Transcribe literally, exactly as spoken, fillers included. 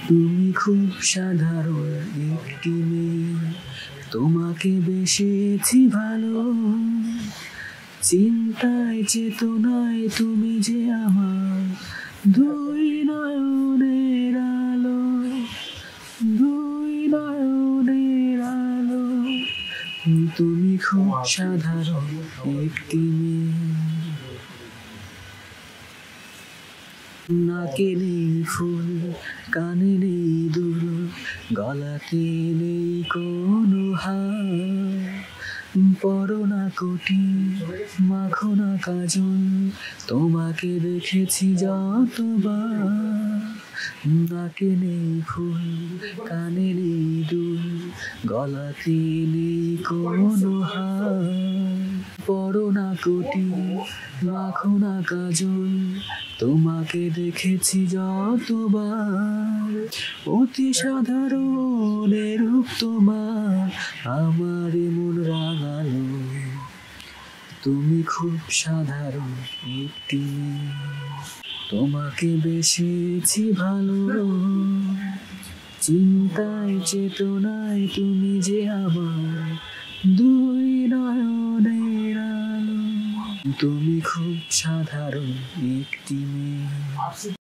তুমি খুব সাধারণ একটি মেয়ে, তোমাকে বেসেছি ভালো। চিন্তায় চেতনায় তুমি যে আমার দুই নয়নের আলো, দুই নয়নের আলো। তুমি খুব সাধারণ একটি মেয়ে। নাকে নেই ফুল, কানে নেই দুল, গলাতে নেই কোনো হার। পরো না কোটি, মাখো না কাজল, তোমাকে দেখেছি যতবার। নাকে নেই ফুল, কানে নেই দুল, গলাতে নেই কোনো হার। পরো না কোটি, মাখো না কাজল, তোমাকে দেখেছি যতবার। অতি সাধারণ রূপ তোমার আমার মন রাঙালো। তুমি খুব সাধারণ একটি মেয়ে, তোমাকে বেসেছি ভালো। চিন্তায় চেতনায় তুমি যে আমার দুই নয়নের আলো। তুমি খুব সাধারণ একটি মেয়ে।